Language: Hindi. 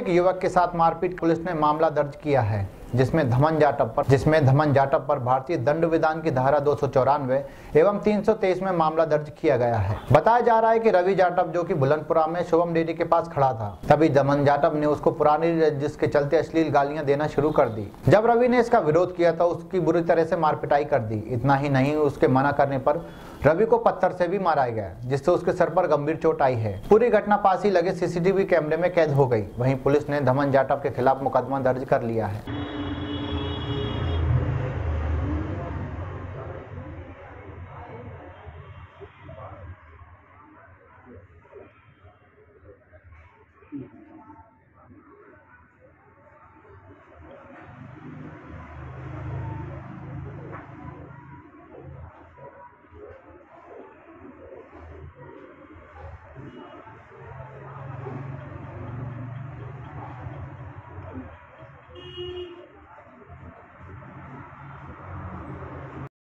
एक युवक के साथ मारपीट। पुलिस ने मामला दर्ज किया है जिसमें धमन जाटव पर भारतीय दंड विधान की धारा 294 एवं 323 में मामला दर्ज किया गया है। बताया जा रहा है कि रवि जाटव जो कि बुलंदपुरा में शुभम डेयरी के पास खड़ा था, तभी धमन जाटव ने उसको पुरानी रंजिश के चलते अश्लील गालियां देना शुरू कर दी। जब रवि ने इसका विरोध किया तो उसकी बुरी तरह से मारपिटाई कर दी। इतना ही नहीं, उसके मना करने पर रवि को पत्थर से भी मारा गया, जिससे उसके सर पर गंभीर चोट आई है। पूरी घटना पास ही लगे सीसीटीवी कैमरे में कैद हो गई। वहीं पुलिस ने धमन जाटव के खिलाफ मुकदमा दर्ज कर लिया है।